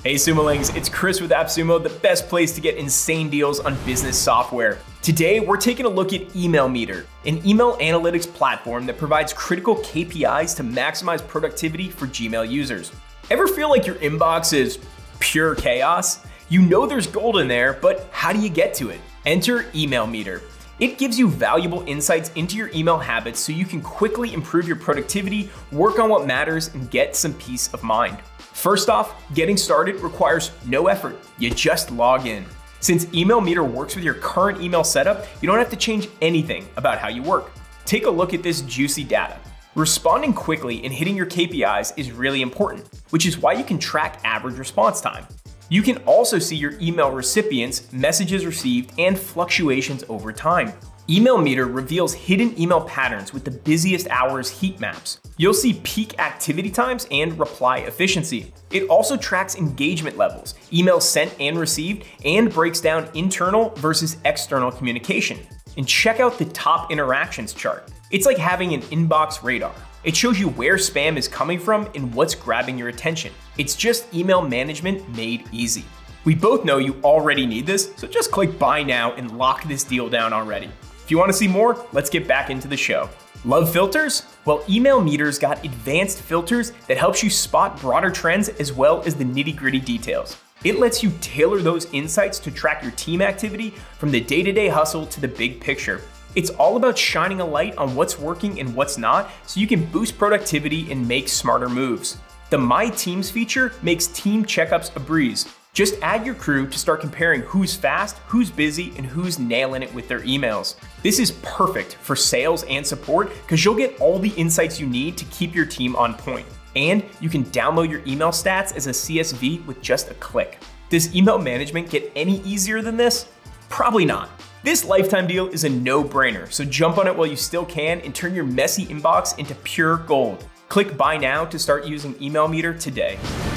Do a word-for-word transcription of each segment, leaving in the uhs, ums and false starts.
Hey Sumolings, it's Chris with AppSumo, the best place to get insane deals on business software. Today, we're taking a look at Email Meter, an email analytics platform that provides critical K P Is to maximize productivity for Gmail users. Ever feel like your inbox is pure chaos? You know there's gold in there, but how do you get to it? Enter Email Meter. It gives you valuable insights into your email habits so you can quickly improve your productivity, work on what matters, and get some peace of mind. First off, getting started requires no effort. You just log in. Since Email Meter works with your current email setup, you don't have to change anything about how you work. Take a look at this juicy data. Responding quickly and hitting your K P Is is really important, which is why you can track average response time. You can also see your email recipients, messages received, and fluctuations over time. Email Meter reveals hidden email patterns with the busiest hours heat maps. You'll see peak activity times and reply efficiency. It also tracks engagement levels, emails sent and received, and breaks down internal versus external communication. And check out the top interactions chart. It's like having an inbox radar. It shows you where spam is coming from and what's grabbing your attention. It's just email management made easy. We both know you already need this, so just click buy now and lock this deal down already. If you want to see more, let's get back into the show. Love filters? Well, Email Meter's got advanced filters that helps you spot broader trends as well as the nitty-gritty details. It lets you tailor those insights to track your team activity from the day-to-day hustle to the big picture. It's all about shining a light on what's working and what's not so you can boost productivity and make smarter moves. The My Teams feature makes team checkups a breeze. Just add your crew to start comparing who's fast, who's busy, and who's nailing it with their emails. This is perfect for sales and support because you'll get all the insights you need to keep your team on point. And you can download your email stats as a C S V with just a click. Does email management get any easier than this? Probably not. This lifetime deal is a no-brainer, so jump on it while you still can and turn your messy inbox into pure gold. Click buy now to start using Email Meter today.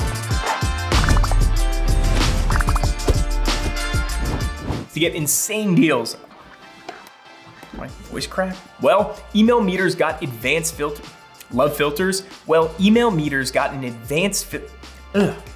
To get insane deals. My voice cracked? Well, Email Meter's got advanced filter. Love filters? Well, Email Meter's got an advanced fi- Ugh.